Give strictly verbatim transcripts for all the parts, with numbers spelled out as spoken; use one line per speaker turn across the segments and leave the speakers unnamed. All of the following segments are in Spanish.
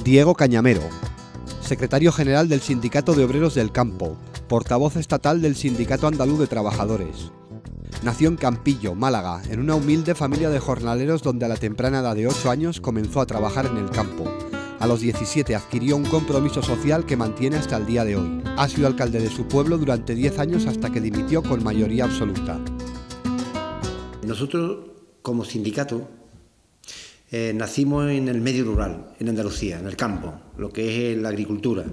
Diego Cañamero, secretario general del Sindicato de Obreros del Campo, portavoz estatal del Sindicato Andaluz de Trabajadores. Nació en Campillo, Málaga, en una humilde familia de jornaleros donde a la temprana edad de ocho años comenzó a trabajar en el campo. A los diecisiete adquirió un compromiso social que mantiene hasta el día de hoy. Ha sido alcalde de su pueblo durante diez años hasta que dimitió con mayoría absoluta.
Nosotros, como sindicato, eh, nacimos en el medio rural, en Andalucía, en el campo, lo que es la agricultura.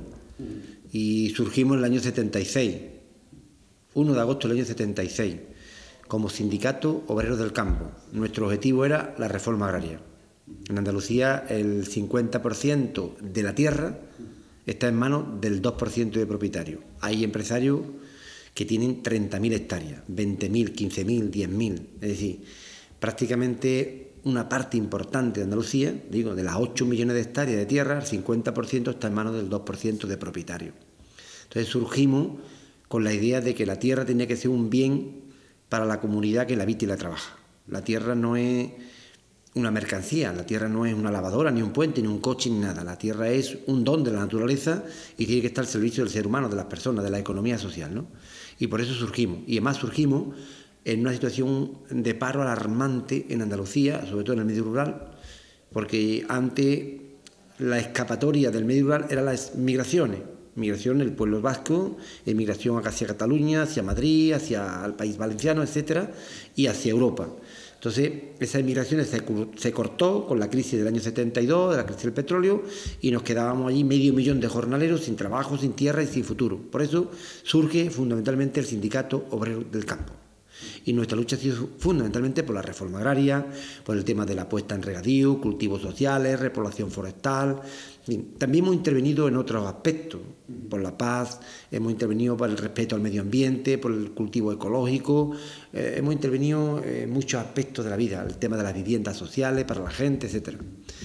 Y surgimos en el año setenta y seis, primero de agosto del año setenta y seis, como sindicato obreros del campo. Nuestro objetivo era la reforma agraria. En Andalucía el cincuenta por ciento de la tierra está en manos del dos por ciento de propietarios. Hay empresarios que tienen treinta mil hectáreas, veinte mil, quince mil, diez mil. Es decir, prácticamente una parte importante de Andalucía, digo, de las ocho millones de hectáreas de tierra, el cincuenta por ciento está en manos del dos por ciento de propietarios. Entonces surgimos con la idea de que la tierra tenía que ser un bien para la comunidad que la habita y la trabaja. La tierra no es una mercancía, la tierra no es una lavadora, ni un puente, ni un coche, ni nada. La tierra es un don de la naturaleza y tiene que estar al servicio del ser humano, de las personas, de la economía social, ¿no? Y por eso surgimos. Y además surgimos en una situación de paro alarmante en Andalucía, sobre todo en el medio rural, porque antes la escapatoria del medio rural eran las migraciones. Migración del pueblo vasco, emigración hacia Cataluña, hacia Madrid, hacia el país valenciano, etcétera, y hacia Europa. Entonces, esa emigración se, se cortó con la crisis del año setenta y dos, de la crisis del petróleo, y nos quedábamos allí medio millón de jornaleros sin trabajo, sin tierra y sin futuro. Por eso surge fundamentalmente el Sindicato Obrero del Campo. Y nuestra lucha ha sido fundamentalmente por la reforma agraria, por el tema de la puesta en regadío, cultivos sociales, repoblación forestal. También hemos intervenido en otros aspectos, por la paz, hemos intervenido por el respeto al medio ambiente, por el cultivo ecológico, eh, hemos intervenido en muchos aspectos de la vida, el tema de las viviendas sociales para la gente, etcétera.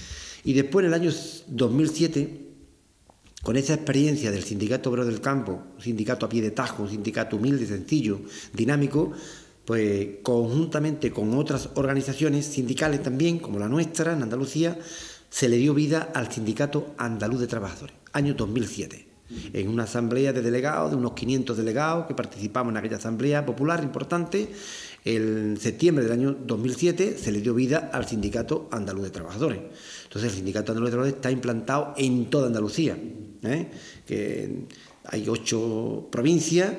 Y después, en el año dos mil siete, con esa experiencia del Sindicato Obrero del Campo, un sindicato a pie de tajo, un sindicato humilde, sencillo, dinámico, pues conjuntamente con otras organizaciones sindicales también, como la nuestra en Andalucía, se le dio vida al Sindicato Andaluz de Trabajadores, año dos mil siete, en una asamblea de delegados, de unos quinientos delegados que participamos en aquella asamblea popular importante. En septiembre del año dos mil siete se le dio vida al Sindicato Andaluz de Trabajadores. Entonces el Sindicato Andaluz de Trabajadores está implantado en toda Andalucía, ¿eh? Que hay ocho provincias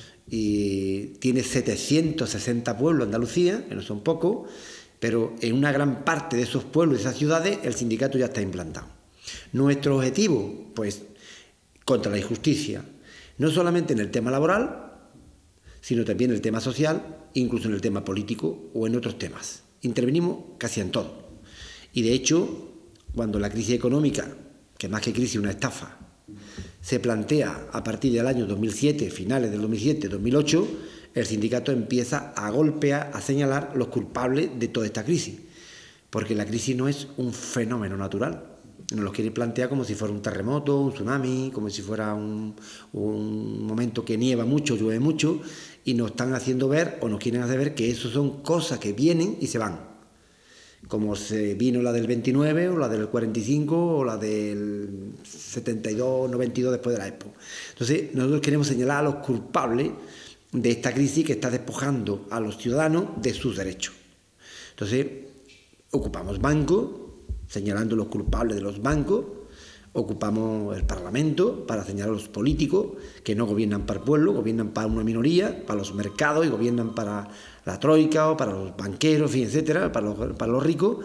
y tiene setecientos sesenta pueblos Andalucía, que no son pocos, pero en una gran parte de esos pueblos y esas ciudades el sindicato ya está implantado. Nuestro objetivo, pues, contra la injusticia, no solamente en el tema laboral, sino también en el tema social, incluso en el tema político o en otros temas. Intervenimos casi en todo. Y de hecho, cuando la crisis económica, que más que crisis una estafa, se plantea a partir del año dos mil siete, finales del dos mil siete, dos mil ocho, el sindicato empieza a golpear, a señalar los culpables de toda esta crisis. Porque la crisis no es un fenómeno natural. Nos lo quiere plantear como si fuera un terremoto, un tsunami, como si fuera un, un momento que nieva mucho, llueve mucho, y nos están haciendo ver, o nos quieren hacer ver, que eso son cosas que vienen y se van. Como se vino la del veintinueve, o la del cuarenta y cinco, o la del setenta y dos, noventa y dos después de la Expo. Entonces, nosotros queremos señalar a los culpables de esta crisis que está despojando a los ciudadanos de sus derechos. Entonces, ocupamos bancos, señalando los culpables de los bancos, ocupamos el Parlamento para señalar a los políticos que no gobiernan para el pueblo, gobiernan para una minoría, para los mercados y gobiernan para la troika o para los banqueros, en fin, etcétera, para los, para los ricos.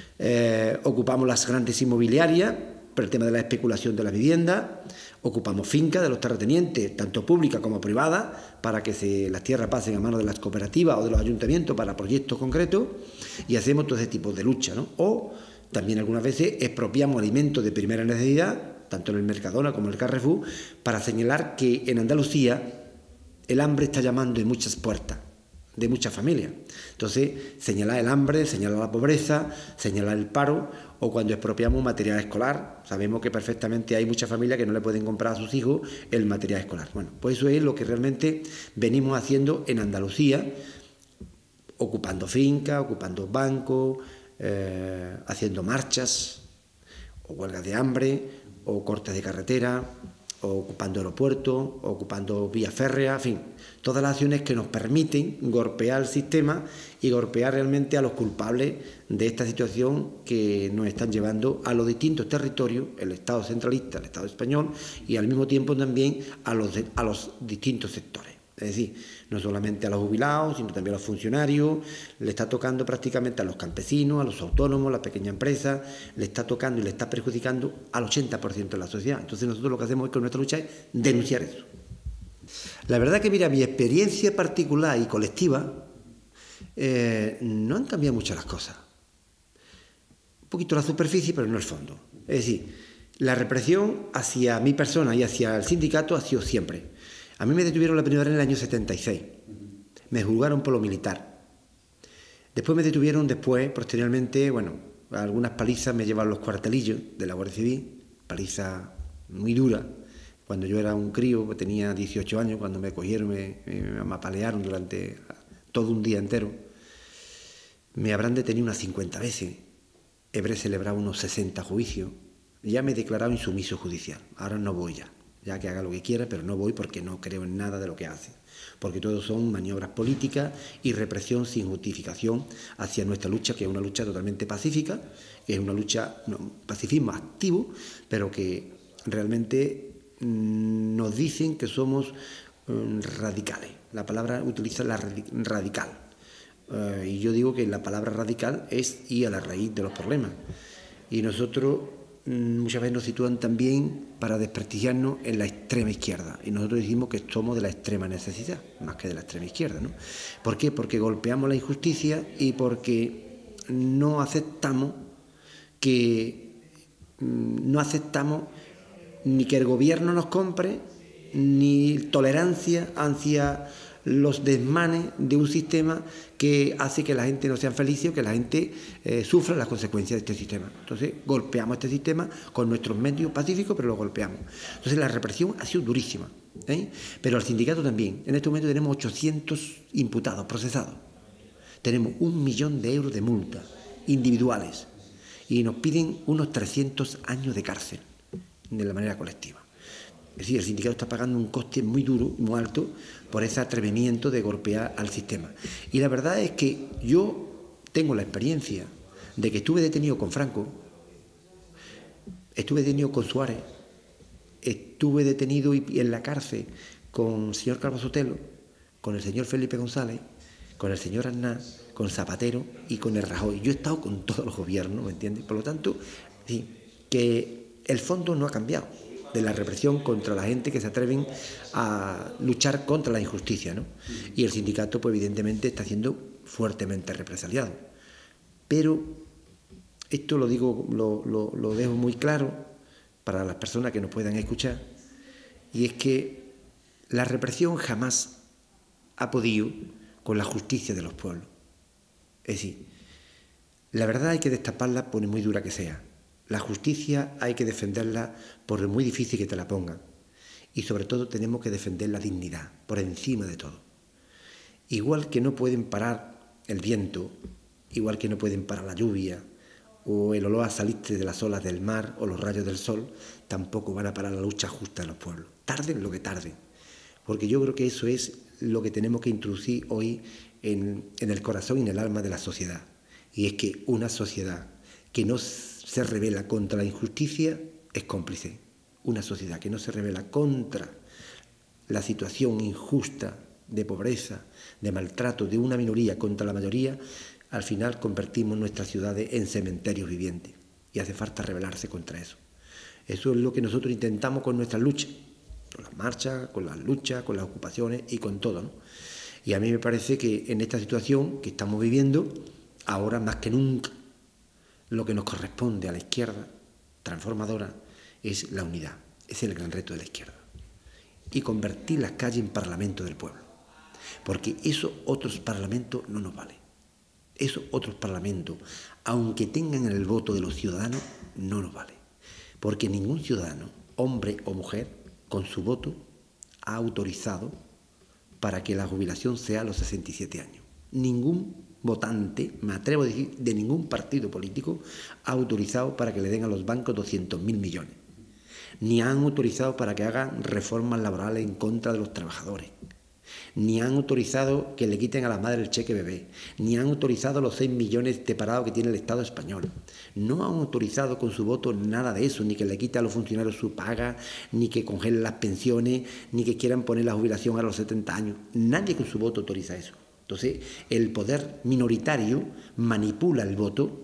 Eh, ocupamos las grandes inmobiliarias por el tema de la especulación de la vivienda, ocupamos fincas de los terratenientes, tanto públicas como privadas, para que se, las tierras pasen a manos de las cooperativas o de los ayuntamientos para proyectos concretos, y hacemos todo ese tipo de lucha, ¿no? O también algunas veces expropiamos alimentos de primera necesidad, tanto en el Mercadona como en el Carrefour, para señalar que en Andalucía el hambre está llamando en muchas puertas de muchas familias. Entonces, señalar el hambre, señalar la pobreza, señalar el paro, o cuando expropiamos material escolar. Sabemos que perfectamente hay muchas familias que no le pueden comprar a sus hijos el material escolar. Bueno, pues eso es lo que realmente venimos haciendo en Andalucía, ocupando fincas, ocupando bancos, eh, haciendo marchas o huelgas de hambre, o cortes de carretera, o ocupando aeropuertos, o ocupando vías férreas, en fin, todas las acciones que nos permiten golpear el sistema y golpear realmente a los culpables de esta situación que nos están llevando a los distintos territorios, el Estado centralista, el Estado español, y al mismo tiempo también a los, a los distintos sectores. Es decir, no solamente a los jubilados, sino también a los funcionarios, le está tocando prácticamente a los campesinos, a los autónomos, a las pequeñas empresas, le está tocando y le está perjudicando al ochenta por ciento de la sociedad. Entonces nosotros lo que hacemos es que nuestra lucha es denunciar eso. La verdad que, mira, mi experiencia particular y colectiva eh, no han cambiado mucho las cosas. Un poquito la superficie, pero no el fondo. Es decir, la represión hacia mi persona y hacia el sindicato ha sido siempre. A mí me detuvieron la primera vez en el año setenta y seis. Me juzgaron por lo militar. Después me detuvieron después, posteriormente, bueno, algunas palizas me llevaron los cuartelillos de la Guardia Civil, paliza muy dura. Cuando yo era un crío, tenía dieciocho años, cuando me cogieron, me, me, me apalearon durante todo un día entero. Me habrán detenido unas cincuenta veces. Habré celebrado unos sesenta juicios. Ya me he declarado insumiso judicial. Ahora no voy ya. Ya que haga lo que quiera, pero no voy porque no creo en nada de lo que hace. Porque todo son maniobras políticas y represión sin justificación hacia nuestra lucha, que es una lucha totalmente pacífica, que es una lucha, no, pacifismo activo, pero que realmente mmm, nos dicen que somos mmm, radicales. La palabra utiliza la radical. Uh, y yo digo que la palabra radical es ir a la raíz de los problemas. Y nosotros muchas veces nos sitúan también para desprestigiarnos en la extrema izquierda, y nosotros decimos que somos de la extrema necesidad, más que de la extrema izquierda, ¿no? ¿Por qué? Porque golpeamos la injusticia y porque no aceptamos que no aceptamos ni que el gobierno nos compre, ni tolerancia hacia los desmanes de un sistema que hace que la gente no sea feliz o que la gente eh, sufra las consecuencias de este sistema. Entonces golpeamos este sistema con nuestros medios pacíficos, pero lo golpeamos. Entonces la represión ha sido durísima, ¿eh? Pero al sindicato también. En este momento tenemos ochocientos imputados, procesados. Tenemos un millón de euros de multas individuales y nos piden unos trescientos años de cárcel de la manera colectiva. Es decir, el sindicato está pagando un coste muy duro, muy alto, por ese atrevimiento de golpear al sistema. Y la verdad es que yo tengo la experiencia de que estuve detenido con Franco, estuve detenido con Suárez, estuve detenido en la cárcel con el señor Calvo Sotelo, con el señor Felipe González, con el señor Aznar, con Zapatero y con el Rajoy. Yo he estado con todos los gobiernos, ¿me entiendes? Por lo tanto, sí, que el fondo no ha cambiado, de la represión contra la gente que se atreven a luchar contra la injusticia, ¿no? Y el sindicato, pues evidentemente, está siendo fuertemente represaliado. Pero esto lo digo, lo, lo, lo dejo muy claro para las personas que nos puedan escuchar, y es que la represión jamás ha podido con la justicia de los pueblos. Es decir, la verdad hay que destaparla por muy dura que sea. La justicia hay que defenderla por muy difícil que te la pongan. Y sobre todo tenemos que defender la dignidad, por encima de todo. Igual que no pueden parar el viento, igual que no pueden parar la lluvia, o el olor a salirte de las olas del mar, o los rayos del sol, tampoco van a parar la lucha justa de los pueblos. Tarden lo que tarden. Porque yo creo que eso es lo que tenemos que introducir hoy en, en el corazón y en el alma de la sociedad. Y es que una sociedad que no se rebela contra la injusticia es cómplice. Una sociedad que no se rebela contra la situación injusta de pobreza, de maltrato de una minoría contra la mayoría, al final convertimos nuestras ciudades en cementerios vivientes. Y hace falta rebelarse contra eso. Eso es lo que nosotros intentamos con nuestras luchas, con las marchas, con las luchas, con las ocupaciones y con todo, ¿no? Y a mí me parece que en esta situación que estamos viviendo, ahora más que nunca, lo que nos corresponde a la izquierda transformadora es la unidad, es el gran reto de la izquierda. Y convertir las calles en parlamento del pueblo. Porque esos otros parlamentos no nos valen. Esos otros parlamentos, aunque tengan el voto de los ciudadanos, no nos valen. Porque ningún ciudadano, hombre o mujer, con su voto ha autorizado para que la jubilación sea a los sesenta y siete años. Ningún votante, me atrevo a decir, de ningún partido político ha autorizado para que le den a los bancos doscientos mil millones. ni han autorizado para que hagan reformas laborales en contra de los trabajadores, ni han autorizado que le quiten a las madres el cheque bebé, ni han autorizado los seis millones de parados que tiene el Estado español. No han autorizado con su voto nada de eso, ni que le quite a los funcionarios su paga, ni que congelen las pensiones, ni que quieran poner la jubilación a los setenta años. Nadie con su voto autoriza eso. Entonces, el poder minoritario manipula el voto,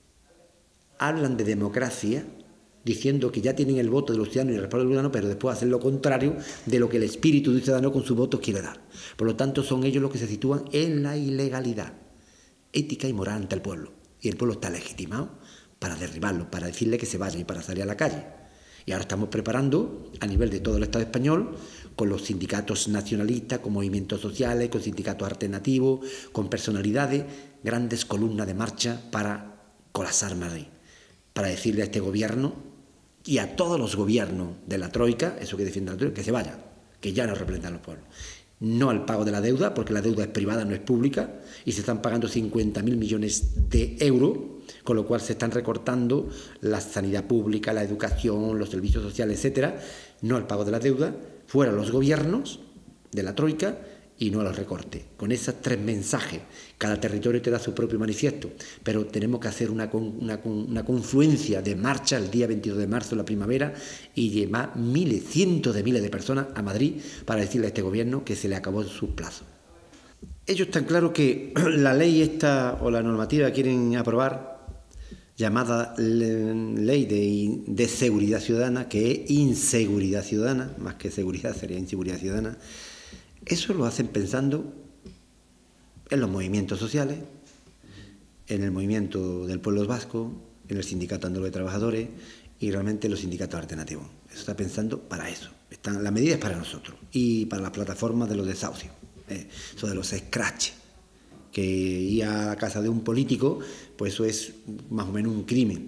hablan de democracia, diciendo que ya tienen el voto de los ciudadanos y el respaldo del ciudadano, pero después hacen lo contrario de lo que el espíritu del ciudadano con su voto quiere dar. Por lo tanto, son ellos los que se sitúan en la ilegalidad ética y moral ante el pueblo. Y el pueblo está legitimado para derribarlo, para decirle que se vaya y para salir a la calle. Y ahora estamos preparando, a nivel de todo el Estado español, con los sindicatos nacionalistas, con movimientos sociales, con sindicatos alternativos, con personalidades, grandes columnas de marcha para colapsar Madrid, para decirle a este gobierno y a todos los gobiernos de la Troika, eso que defiende la Troika, que se vayan, que ya no representan los pueblos. No al pago de la deuda, porque la deuda es privada, no es pública, y se están pagando cincuenta mil millones de euros, con lo cual se están recortando la sanidad pública, la educación, los servicios sociales, etcétera. No al pago de la deuda, fuera los gobiernos de la Troika y no a los recortes. Con esos tres mensajes, cada territorio te da su propio manifiesto, pero tenemos que hacer una, una, una confluencia de marcha el día veintidós de marzo, la primavera, y llevar miles, cientos de miles de personas a Madrid para decirle a este gobierno que se le acabó sus plazos. Ellos están claros que la ley esta o la normativa que quieren aprobar, llamada ley de, de seguridad ciudadana, que es inseguridad ciudadana, más que seguridad sería inseguridad ciudadana, eso lo hacen pensando en los movimientos sociales, en el movimiento del pueblo vasco, en el sindicato andaluz de trabajadores y realmente en los sindicatos alternativos. Eso está pensando para eso. Están, la medida es para nosotros y para las plataformas de los desahucios, eh, eso de los scratch, que ir a la casa de un político, pues eso es más o menos un crimen.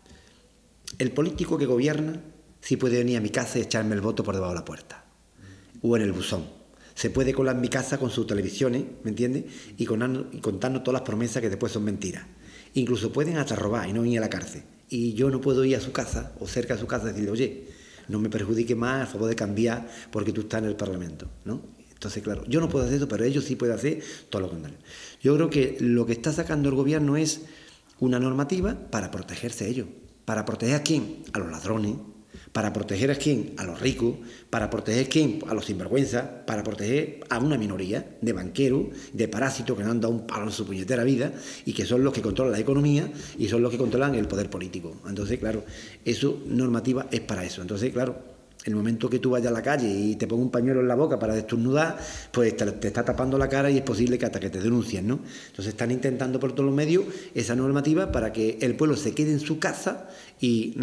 El político que gobierna sí puede venir a mi casa y echarme el voto por debajo de la puerta o en el buzón. Se puede colar en mi casa con sus televisiones, ¿me entiendes? Y, con, y contarnos todas las promesas que después son mentiras. Incluso pueden hasta robar y no venir a la cárcel. Y yo no puedo ir a su casa o cerca de su casa y decirle, oye, no me perjudique más, a favor de cambiar porque tú estás en el Parlamento, ¿no? Entonces, claro, yo no puedo hacer eso, pero ellos sí pueden hacer todo lo contrario. Yo creo que lo que está sacando el gobierno es una normativa para protegerse a ellos. ¿Para proteger a quién? A los ladrones. ¿Para proteger a quién? A los ricos. ¿Para proteger a quién? A los sinvergüenzas. Para proteger a una minoría de banqueros, de parásitos que no han dado un palo en su puñetera vida y que son los que controlan la economía y son los que controlan el poder político. Entonces, claro, eso, normativa es para eso. Entonces, claro, el momento que tú vayas a la calle y te pongas un pañuelo en la boca para destornudar, pues te, te está tapando la cara y es posible que hasta que te denuncien, ¿no? Entonces están intentando por todos los medios esa normativa para que el pueblo se quede en su casa y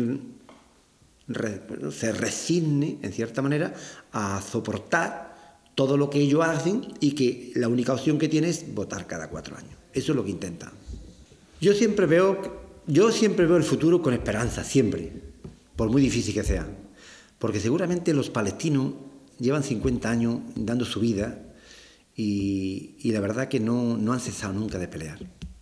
re, bueno, se resigne, en cierta manera, a soportar todo lo que ellos hacen y que la única opción que tiene es votar cada cuatro años. Eso es lo que intentan. Yo siempre veo, yo siempre veo el futuro con esperanza, siempre, por muy difícil que sea. Porque seguramente los palestinos llevan cincuenta años dando su vida y, y la verdad que no, no han cesado nunca de pelear.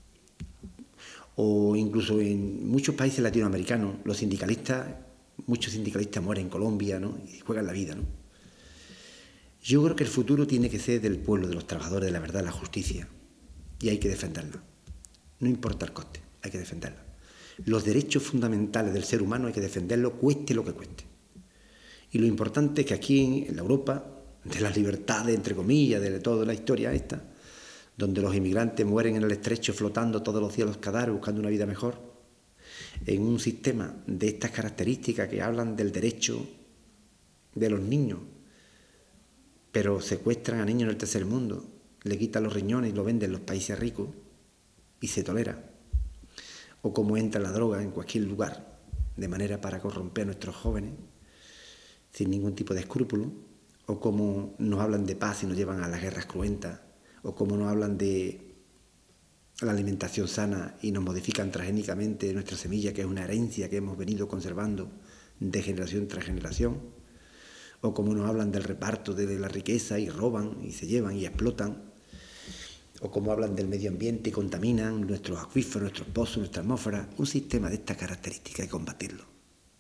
O incluso en muchos países latinoamericanos, los sindicalistas, muchos sindicalistas mueren en Colombia, ¿no? Y juegan la vida, ¿no? Yo creo que el futuro tiene que ser del pueblo, de los trabajadores, de la verdad, de la justicia. Y hay que defenderla. No importa el coste, hay que defenderla. Los derechos fundamentales del ser humano hay que defenderlos, cueste lo que cueste. Y lo importante es que aquí en la Europa, de las libertades, entre comillas, de toda la historia esta, donde los inmigrantes mueren en el estrecho flotando todos los días los cadáveres buscando una vida mejor, en un sistema de estas características que hablan del derecho de los niños, pero secuestran a niños en el tercer mundo, le quitan los riñones y lo venden en los países ricos y se tolera. O cómo entra la droga en cualquier lugar, de manera para corromper a nuestros jóvenes, sin ningún tipo de escrúpulo, o cómo nos hablan de paz y nos llevan a las guerras cruentas, o cómo nos hablan de la alimentación sana y nos modifican transgénicamente nuestra semilla, que es una herencia que hemos venido conservando de generación tras generación, o cómo nos hablan del reparto de la riqueza y roban y se llevan y explotan, o cómo hablan del medio ambiente y contaminan nuestros acuíferos, nuestros pozos, nuestra atmósfera. Un sistema de estas características hay que combatirlo.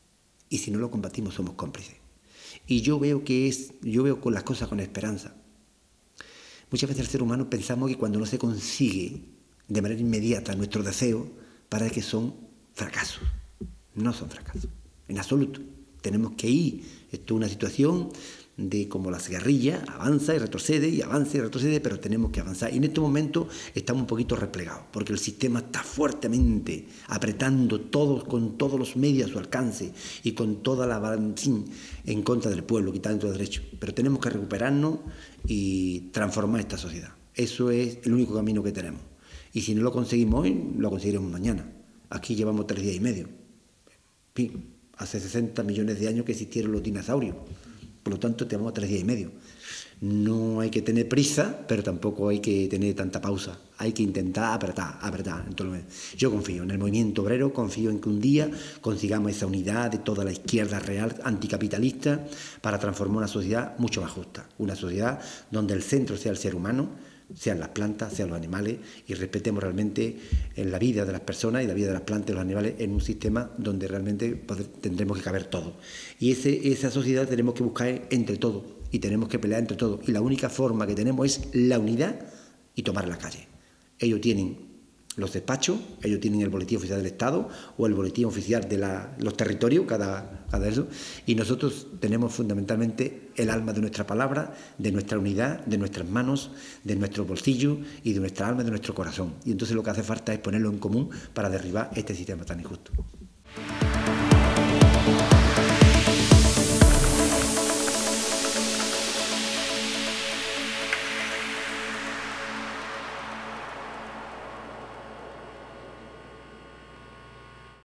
Y si no lo combatimos, somos cómplices. Y yo veo que es, yo veo con las cosas con esperanza. Muchas veces el ser humano pensamos que cuando no se consigue de manera inmediata nuestros deseos, parece que son fracasos. No son fracasos, en absoluto. Tenemos que ir. Esto es una situación de como las guerrillas, avanza y retrocede, y avanza y retrocede, pero tenemos que avanzar. Y en este momento estamos un poquito replegados, porque el sistema está fuertemente apretando todos, con todos los medios a su alcance y con toda la balancín en contra del pueblo, quitando los derechos. Pero tenemos que recuperarnos y transformar esta sociedad. Eso es el único camino que tenemos. Y si no lo conseguimos hoy, lo conseguiremos mañana. Aquí llevamos tres días y medio. En fin, hace sesenta millones de años que existieron los dinosaurios. Por lo tanto, tenemos tres días y medio. No hay que tener prisa, pero tampoco hay que tener tanta pausa. Hay que intentar apretar, apretar. Entonces, yo confío en el movimiento obrero, confío en que un día consigamos esa unidad de toda la izquierda real anticapitalista para transformar una sociedad mucho más justa. Una sociedad donde el centro sea el ser humano, sean las plantas, sean los animales, y respetemos realmente en la vida de las personas y la vida de las plantas y los animales en un sistema donde realmente poder, tendremos que caber todo. Y ese, esa sociedad tenemos que buscar entre todos y tenemos que pelear entre todos. Y la única forma que tenemos es la unidad y tomar la calle. Ellos tienen los despachos, ellos tienen el boletín oficial del Estado o el boletín oficial de la, los territorios, cada, cada eso, y nosotros tenemos fundamentalmente el alma de nuestra palabra, de nuestra unidad, de nuestras manos, de nuestro bolsillo y de nuestra alma, de nuestro corazón. Y entonces lo que hace falta es ponerlo en común para derribar este sistema tan injusto.